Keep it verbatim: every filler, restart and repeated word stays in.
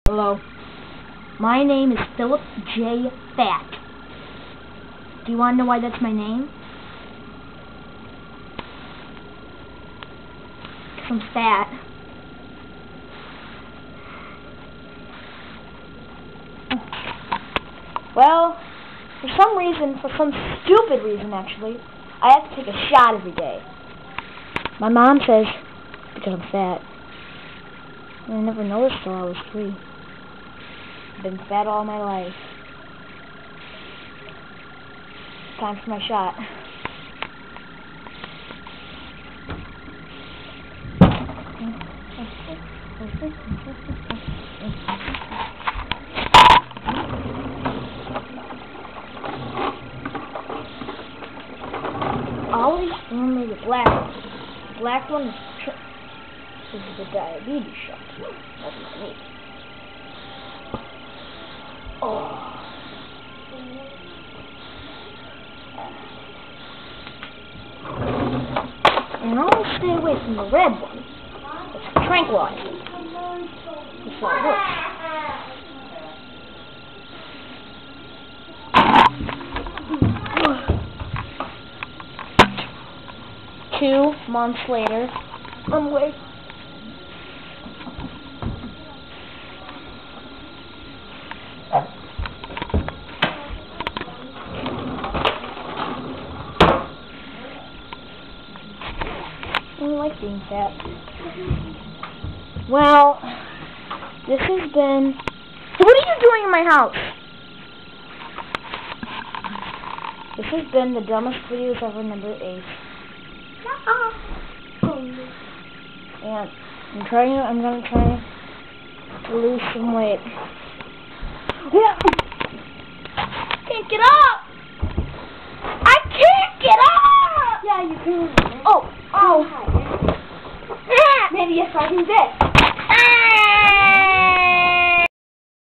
Hello. My name is Philip J. Fat. Do you want to know why that's my name? Because I'm fat. Well, for some reason, for some stupid reason actually, I have to take a shot every day. My mom says because I'm fat. I never noticed till I was three. I've been fat all my life. Time for my shot. Always remember the black one. The black one is, is the diabetes shot. That's not me. Oh. And always stay away from the red one. It's a tranquilizer. That's how it works. Two months later, I'm awake. I don't like being fat. Well, this has been... What are you doing in my house? This has been the dumbest videos ever, number eight. And I'm trying. I'm gonna try to lose some weight. Yeah. Can't get up. I can't get up. Yeah, you can. Oh, oh. Maybe if I do this.